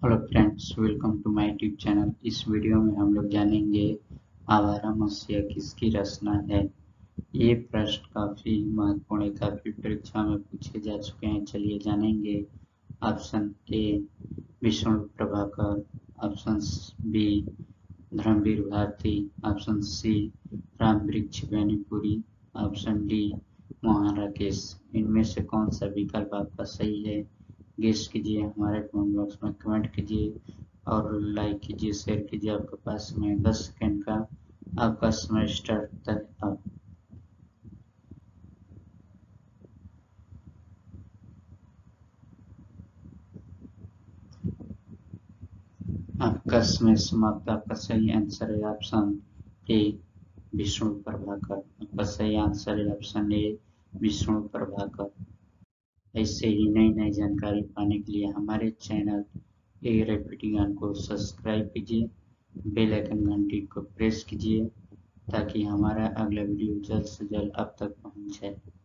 Hello friends, welcome to my YouTube channel. इस video में हम लोग जानेंगे आवारा मसीहा किसकी रचना है। ये प्रश्न काफ़ी महत्वपूर्ण है, काफ़ी परीक्षा में पूछे जा चुके हैं। चलिए जानेंगे। Option A Vishnu Prabhakar, option B Dharmvir Bharti, option C Rambriksh Benipuri, option D Mohan Rakesh. इनमें से कौन सा विकल्प आपका सही है? गेस कीजिए, हमारे कमेंट बॉक्स में कमेंट कीजिए और लाइक कीजिए, शेयर कीजिए। आपके पास समय 10 सेकंड का आपका समय स्टार्ट होता है अब। आपका समय समाप्त। आपका सही आंसर है ऑप्शन ए विष्णु प्रभाकर। आपका सही आंसर है ऑप्शन ए विष्णु प्रभाकर। ऐसे ही नई नई जानकारी पाने के लिए हमारे चैनल ए रैपिड ज्ञान को सब्सक्राइब कीजिए, बेल आइकन घंटी को प्रेस कीजिए ताकि हमारा अगला वीडियो जल्द से जल्द आप तक पहुंच जाए।